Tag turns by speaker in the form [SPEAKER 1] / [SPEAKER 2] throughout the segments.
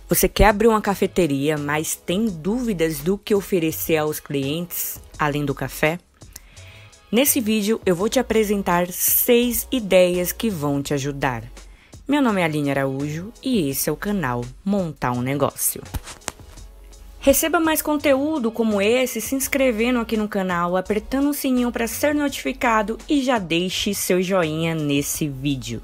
[SPEAKER 1] Você quer abrir uma cafeteria, mas tem dúvidas do que oferecer aos clientes, além do café? Nesse vídeo eu vou te apresentar 6 ideias que vão te ajudar. Meu nome é Aline Araújo e esse é o canal Montar um Negócio. Receba mais conteúdo como esse se inscrevendo aqui no canal, apertando o sininho para ser notificado e já deixe seu joinha nesse vídeo.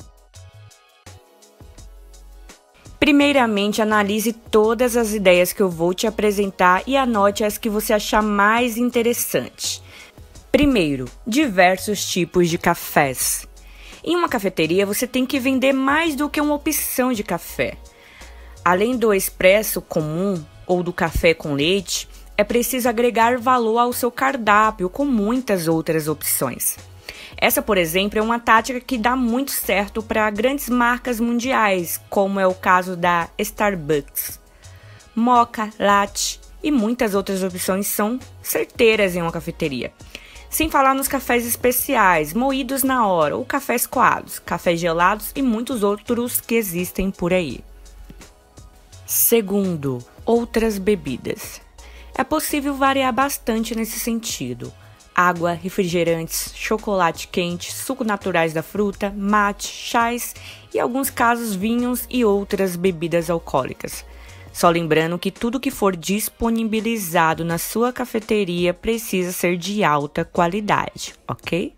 [SPEAKER 1] Primeiramente, analise todas as ideias que eu vou te apresentar e anote as que você achar mais interessante. Primeiro, diversos tipos de cafés. Em uma cafeteria, você tem que vender mais do que uma opção de café. Além do expresso comum ou do café com leite, é preciso agregar valor ao seu cardápio com muitas outras opções. Essa, por exemplo, é uma tática que dá muito certo para grandes marcas mundiais, como é o caso da Starbucks. Moka, latte e muitas outras opções são certeiras em uma cafeteria. Sem falar nos cafés especiais, moídos na hora, ou cafés coados, cafés gelados e muitos outros que existem por aí. Segundo, outras bebidas. É possível variar bastante nesse sentido. Água, refrigerantes, chocolate quente, suco naturais da fruta, mate, chás e, em alguns casos, vinhos e outras bebidas alcoólicas. Só lembrando que tudo que for disponibilizado na sua cafeteria precisa ser de alta qualidade, ok?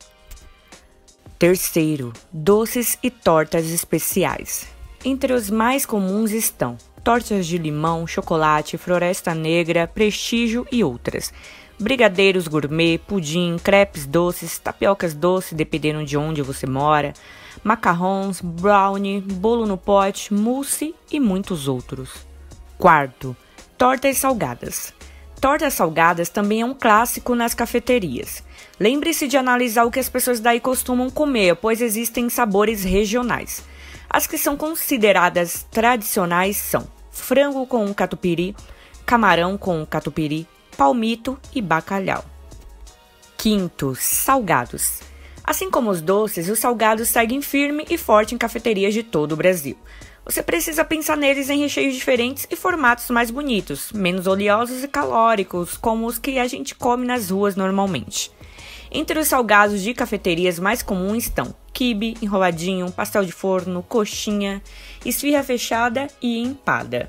[SPEAKER 1] Terceiro, doces e tortas especiais. Entre os mais comuns estão tortas de limão, chocolate, floresta negra, prestígio e outras. Brigadeiros gourmet, pudim, crepes doces, tapiocas doces, dependendo de onde você mora, macarrons, brownie, bolo no pote, mousse e muitos outros. Quarto, tortas salgadas. Tortas salgadas também é um clássico nas cafeterias. Lembre-se de analisar o que as pessoas daí costumam comer, pois existem sabores regionais. As que são consideradas tradicionais são frango com catupiry, camarão com catupiry, palmito e bacalhau. Quinto, salgados. Assim como os doces, os salgados seguem firme e forte em cafeterias de todo o Brasil. Você precisa pensar neles em recheios diferentes e formatos mais bonitos, menos oleosos e calóricos, como os que a gente come nas ruas normalmente. Entre os salgados de cafeterias mais comuns estão quibe, enroladinho, pastel de forno, coxinha, esfirra fechada e empada.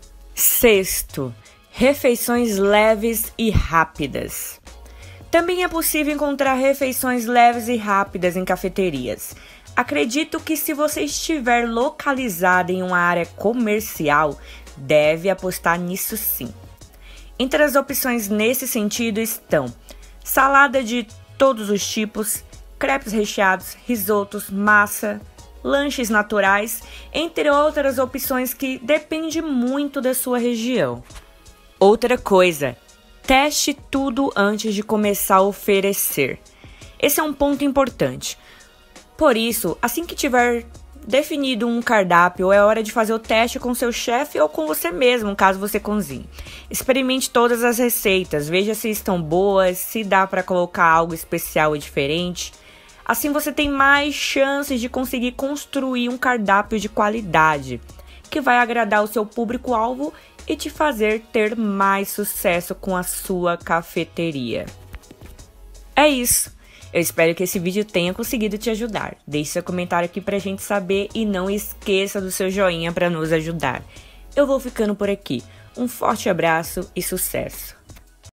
[SPEAKER 1] Sexto, refeições leves e rápidas. Também é possível encontrar refeições leves e rápidas em cafeterias. Acredito que se você estiver localizado em uma área comercial, deve apostar nisso sim. Entre as opções nesse sentido estão salada de todos os tipos, crepes recheados, risotos, massa, lanches naturais, entre outras opções que depende muito da sua região. Outra coisa, teste tudo antes de começar a oferecer. Esse é um ponto importante. Por isso, assim que tiver definido um cardápio, é hora de fazer o teste com seu chefe ou com você mesmo, caso você cozinhe. Experimente todas as receitas, veja se estão boas, se dá para colocar algo especial e diferente. Assim você tem mais chances de conseguir construir um cardápio de qualidade, que vai agradar o seu público-alvo e te fazer ter mais sucesso com a sua cafeteria. É isso. Eu espero que esse vídeo tenha conseguido te ajudar. Deixe seu comentário aqui pra gente saber e não esqueça do seu joinha para nos ajudar. Eu vou ficando por aqui. Um forte abraço e sucesso!